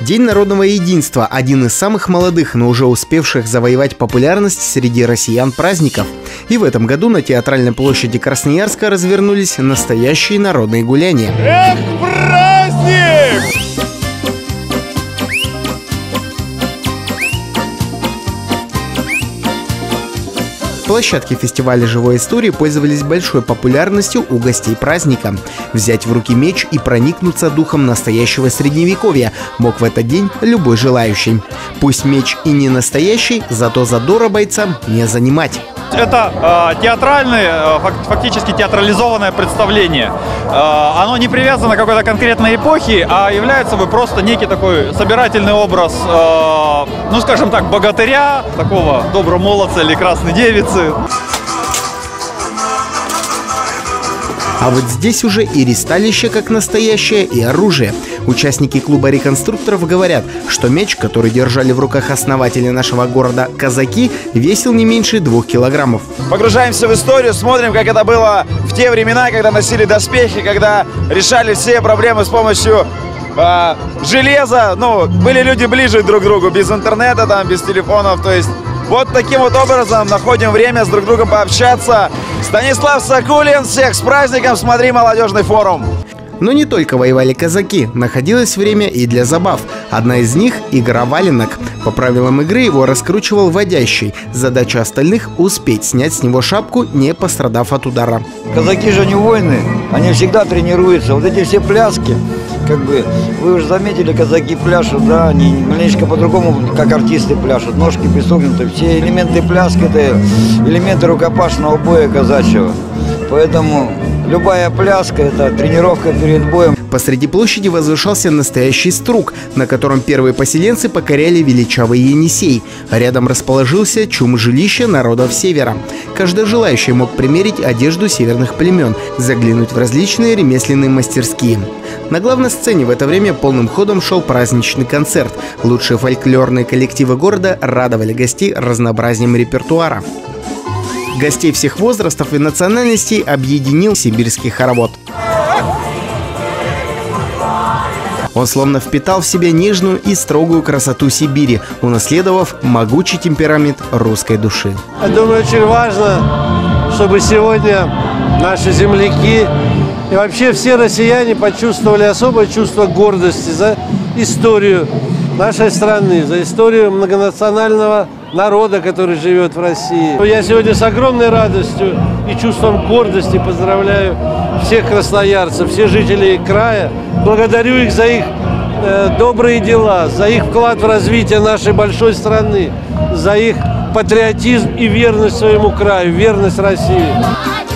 День народного единства – один из самых молодых, но уже успевших завоевать популярность среди россиян праздников. И в этом году на Театральной площади Красноярска развернулись настоящие народные гуляния. Эх, праздник! Площадки фестиваля живой истории пользовались большой популярностью у гостей праздника. Взять в руки меч и проникнуться духом настоящего средневековья мог в этот день любой желающий. Пусть меч и не настоящий, зато задора бойцам не занимать. Это театральное, фактически театрализованное представление. Оно не привязано к какой-то конкретной эпохе, а является собой просто некий такой собирательный образ, ну скажем так, богатыря, такого добромолодца или красной девицы. А вот здесь уже и ристалище как настоящее, и оружие. Участники клуба реконструкторов говорят, что меч, который держали в руках основатели нашего города казаки, весил не меньше 2 килограммов. Погружаемся в историю, смотрим, как это было в те времена, когда носили доспехи, когда решали все проблемы с помощью железа. Ну, были люди ближе друг к другу, без интернета, там, без телефонов, то есть... Вот таким вот образом находим время с друг другом пообщаться. Станислав Сакулин, всех с праздником, смотри молодежный форум. Но не только воевали казаки, находилось время и для забав. Одна из них – игра валенок. По правилам игры его раскручивал водящий. Задача остальных – успеть снять с него шапку, не пострадав от удара. Казаки же не воины, они всегда тренируются. Вот эти все пляски, как бы, вы уже заметили, казаки пляшут, да, они немножечко по-другому, как артисты пляшут. Ножки присогнуты, все элементы пляски – это элементы рукопашного боя казачьего. Поэтому любая пляска – это тренировка перед боем. Посреди площади возвышался настоящий струк, на котором первые поселенцы покоряли величавый Енисей. Рядом расположился чум жилища народов Севера. Каждый желающий мог примерить одежду северных племен, заглянуть в различные ремесленные мастерские. На главной сцене в это время полным ходом шел праздничный концерт. Лучшие фольклорные коллективы города радовали гостей разнообразием репертуара. Гостей всех возрастов и национальностей объединил сибирский хоровод. Он словно впитал в себя нежную и строгую красоту Сибири, унаследовав могучий темперамент русской души. Я думаю, очень важно, чтобы сегодня наши земляки и вообще все россияне почувствовали особое чувство гордости за историю нашей страны, за историю многонационального народа, который живет в России. Я сегодня с огромной радостью и чувством гордости поздравляю всех красноярцев, всех жителей края. Благодарю их за их добрые дела, за их вклад в развитие нашей большой страны, за их патриотизм и верность своему краю, верность России.